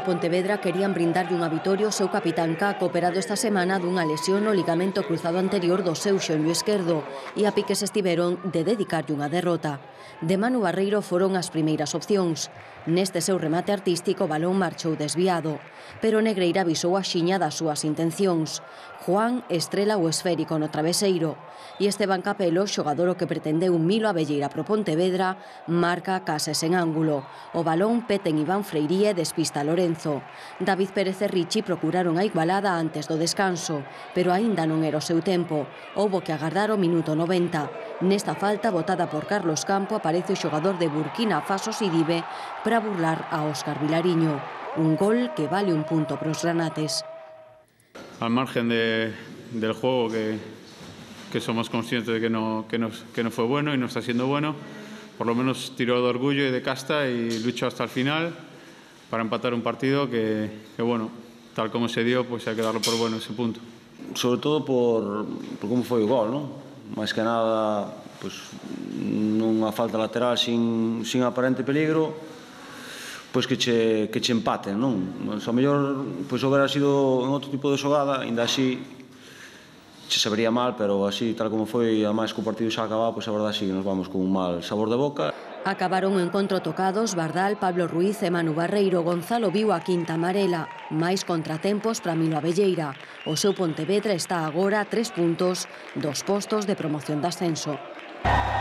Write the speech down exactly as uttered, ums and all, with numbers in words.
Pontevedra querían brindarlle unha vitoria ao seu capitán Caco, operado esta semana dunha lesión no ligamento cruzado anterior do seu xeonllo esquerdo, e a piques estiveron de dedicarlle unha derrota. De Manu Barreiro foron as primeiras opcións. Neste seu remate artístico o balón marchou desviado, pero Negreira avisou a xiña das súas intencións. Juan estrela o esférico no traveseiro e Esteban Capelo, xogador o que pretendeu un Milo Abelleira pro Pontevedra, marca cases en ángulo. O balón pete en Iván Freiría e despista Lorenzo. David Pérez e Richi procuraron a igualada antes do descanso, pero aínda non era o seu tempo. Houbo que agardar o minuto noventa. Nesta falta, botada por Carlos Campo, aparece o xogador de Burkina Faso Sidibe para burlar a Óscar Vilariño. Un gol que vale un punto para os granates. Al margen de, del juego, que, que somos conscientes de que no, que, no, que no fue bueno y no está siendo bueno, por lo menos tiró de orgullo y de casta y luchó hasta el final para empatar un partido que, que bueno, tal como se dio, pues hay que darlo por bueno ese punto. Sobre todo por, por como foi o gol, non? Máis que nada, pues, nunha falta lateral sin, sin aparente peligro, pois que che, que che empaten, non? Mas, ao mellor, pois, houbera sido en outro tipo de xogada, ainda así che sabería mal, pero así, tal como foi, ademais que o partido xa acababa, pois a verdade sí, nos vamos con un mal sabor de boca. Acabaron o encontro tocados Bardal, Pablo Ruiz e Manu Barreiro. Gonzalo viu a quinta amarela. Máis contratempos para Milo Abelleira. O seu Pontevedra está agora a tres puntos dos postos de promoción de ascenso.